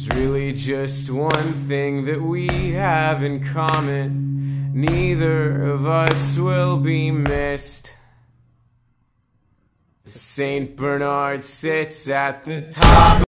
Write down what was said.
really just one thing that we have in common. Neither of us will be missed. Saint Bernard sits at the top.